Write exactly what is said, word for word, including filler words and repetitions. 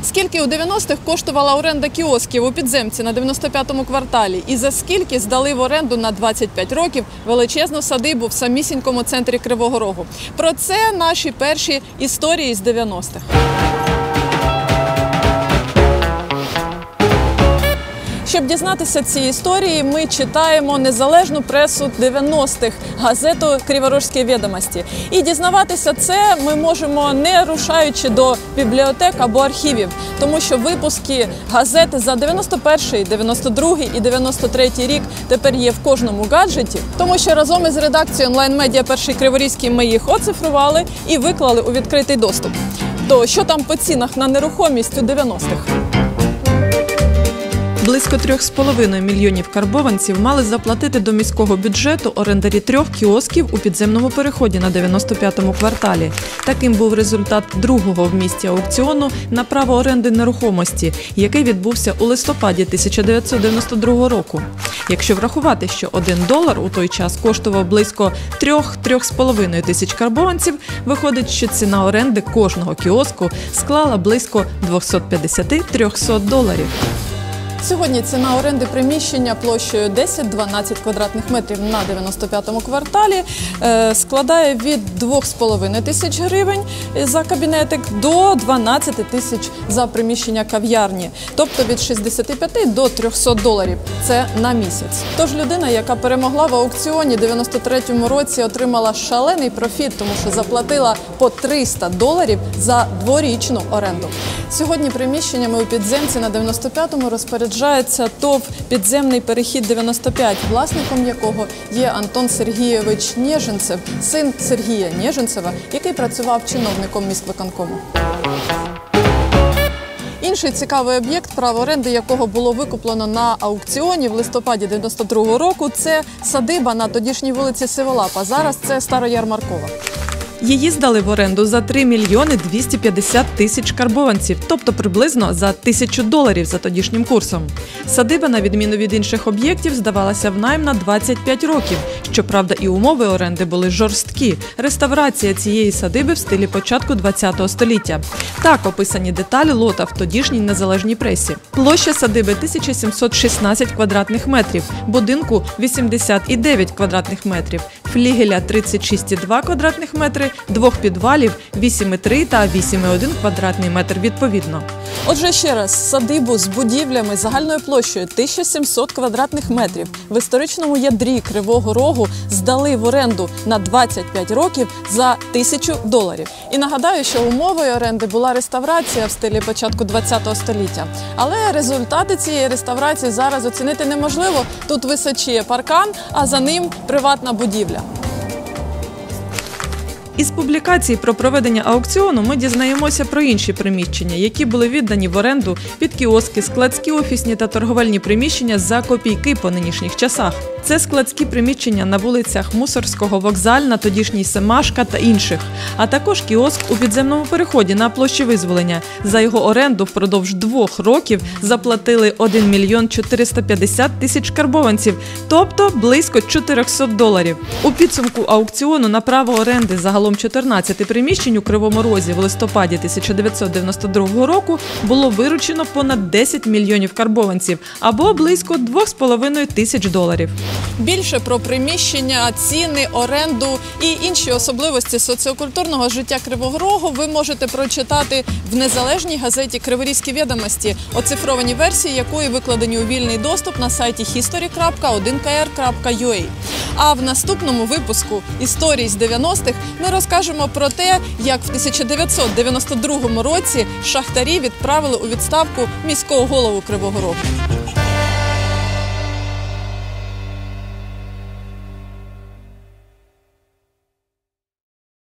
Скільки у дев'яностих коштувала оренда кіосків у підземці на дев'яносто п'ятому кварталі і за скільки здали в оренду на двадцять п'ять років величезну садибу в самісінькому центрі Кривого Рогу. Про це наші перші історії з дев'яностих. Щоб дізнатися ці історії, ми читаємо незалежну пресу дев'яностих, газету «Криворожські відомості». І дізнаватися це ми можемо, не рушаючи до бібліотек або архівів, тому що випуски газети за дев'яносто перший, дев'яносто другий і дев'яносто третій рік тепер є в кожному гаджеті, тому що разом із редакцією онлайн-медіа «Перший Криворізький» ми їх оцифрували і виклали у відкритий доступ. То що там по цінах на нерухомість у дев'яностих? Близько трьох з половиною мільйонів карбованців мали заплатити до міського бюджету орендарі трьох кіосків у підземному переході на дев'яносто п'ятому кварталі. Таким був результат другого в місті аукціону на право оренди нерухомості, який відбувся у листопаді тисяча дев'ятсот дев'яносто другого року. Якщо врахувати, що один долар у той час коштував близько трьох-трьох з половиною тисяч карбованців, виходить, що ціна оренди кожного кіоску склала близько двохсот п'ятдесят - трьохсот доларів. Сьогодні ціна оренди приміщення площею десять-дванадцять квадратних метрів на дев'яносто п'ятому кварталі складає від двох з половиною тисяч гривень за кабінетик до дванадцяти тисяч за приміщення кав'ярні, тобто від шістдесяти п'яти до трьохсот доларів. Це на місяць. Тож людина, яка перемогла в аукціоні в дев'яносто третьому році, отримала шалений профіт, тому що заплатила по триста доларів за дворічну оренду. Сьогодні приміщеннями у підземці на дев'яносто п'ятому розпоряджається ТОВ «Підземний перехід дев'яносто п'ять», власником якого є Антон Сергійович Нєжинцев, син Сергія Нєжинцева, який працював чиновником міськвиконкому. Інший цікавий об'єкт, право оренди якого було викуплено на аукціоні в листопаді дев'яносто другого року, це садиба на тодішній вулиці Сиволапа, зараз це Староярмаркова. Її здали в оренду за три мільйони двісті п'ятдесят тисяч карбованців, тобто приблизно за тисячу доларів за тодішнім курсом. Садиба, на відміну від інших об'єктів, здавалася в найм на двадцять п'ять років. Щоправда, і умови оренди були жорсткі. Реставрація цієї садиби в стилі початку ХХ століття. Так описані деталі лота в тодішній незалежній пресі. Площа садиби – тисяча сімсот шістнадцять квадратних метрів, будинку – вісімдесят дев'ять квадратних метрів, флігеля – тридцять шість цілих два квадратних метри, двох підвалів – вісім цілих три та вісім цілих один квадратний метр відповідно. Отже, ще раз, садибу з будівлями загальною площею тисяча сімсот квадратних метрів в історичному ядрі Кривого Рогу здали в оренду на двадцять п'ять років за тисячу доларів. І нагадаю, що умовою оренди була реставрація в стилі початку ХХ століття. Але результати цієї реставрації зараз оцінити неможливо. Тут височіє паркан, а за ним приватна будівля. Із публікацій про проведення аукціону ми дізнаємося про інші приміщення, які були віддані в оренду під кіоски, складські офісні та торговельні приміщення за копійки по нинішніх часах. Це складські приміщення на вулицях Мусорського, Вокзальна, тодішній Семашка та інших, а також кіоск у підземному переході на площі Визволення. За його оренду впродовж двох років заплатили один мільйон чотириста п'ятдесят тисяч карбованців, тобто близько чотирьохсот доларів. У підсумку аукціону на право оренди загалом чотирнадцяти приміщень у Кривому Розі в листопаді тисяча дев'ятсот дев'яносто другого року було виручено понад десять мільйонів карбованців, або близько двох з половиною тисяч доларів. Більше про приміщення, ціни, оренду і інші особливості соціокультурного життя Кривого Рогу ви можете прочитати в незалежній газеті «Криворізькі відомості», оцифровані версії якої викладені у вільний доступ на сайті history крапка один кей ар крапка ю а. А в наступному випуску «Історій з дев'яностих» ми розкажемо про те, як в тисяча дев'ятсот дев'яносто другому році шахтарі відправили у відставку міського голову Кривого Рогу.